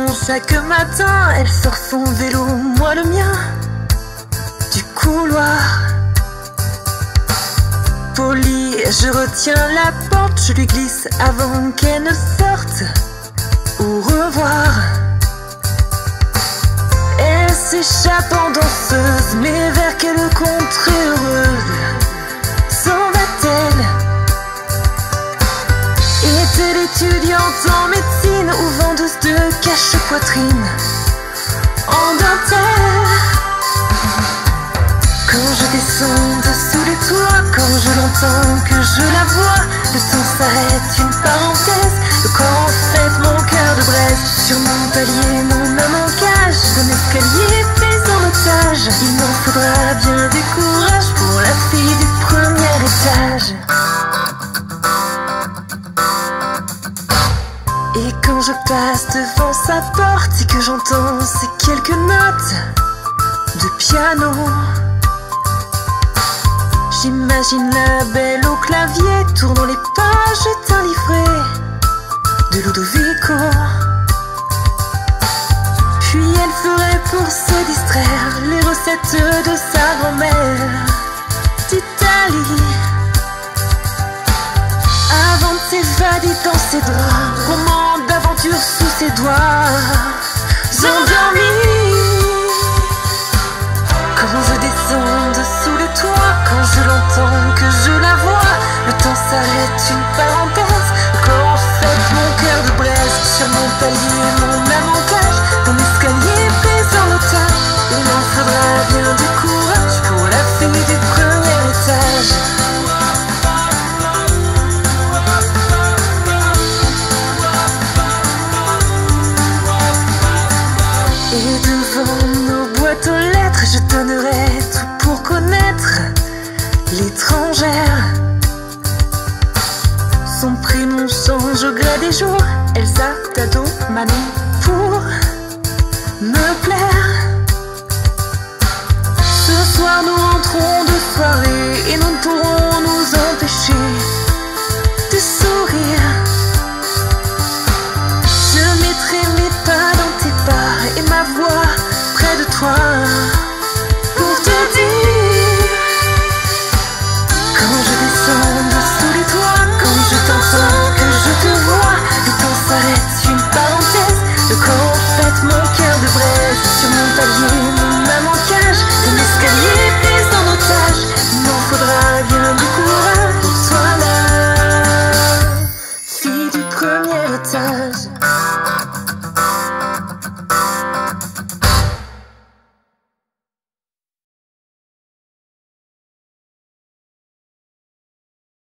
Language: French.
chaque matin, elle sort son vélo, moi le mien, du couloir. Polie, je retiens la porte, je lui glisse avant qu'elle ne sorte. Au revoir. Elle s'échappe en danseuse, mais vers quelle contrée heureuse s'en va-t-elle? Est-elle étudiante en médecine ou vendeuse de cache-poitrine en dentelle? Quand je descends dessous les toits, quand je l'entends, que je la vois, le temps s'arrête, une parenthèse. Le corps en fait mon cœur de braise. Sur mon palier, mon âme en cage, d'un escalier pris en otage. Il m'en faudra bien du courage pour la fille du premier étage. Et quand je passe devant sa porte et que j'entends ces quelques notes de piano, j'imagine la belle au clavier, tournant les pages d'un livret de Ludovico. Puis elle ferait pour se distraire les recettes de sa grand-mère d'Italie. Avant de s'évader dans ses draps, roman d'aventure sous ses doigts endormis. Quand je descends dessous les toits, quand je l'entends, que je la vois, le temps s'arrête, une parenthèse. Le corps en fait mon cœur de braise. Sur mon palier, mon âme en cage, d'un escalier pris en otage. Il m'en faudra bien du courage pour la fille du premier étage. Et devant nos boîtes aux lettres, je donnerais tout pour connaître l'étrangère. Son prénom change au gré des jours, Elsa, Dado, Manon, pour me plaire. Ce soir nous rentrons de soirée et nous ne pourrons nous empêcher de sourire. Je mettrai mes pas dans tes pas et ma voix près de toi pour te dire. Quand je descends dessous les toits, quand je t'entends, que je te vois, le temps s'arrête, une parenthèse. Le corps en fait mon cœur de braise. Sur mon palier, mon âme en cage, d'un escalier pris en otage. Il m'en faudra bien du courage pour toi là, fille du premier étage.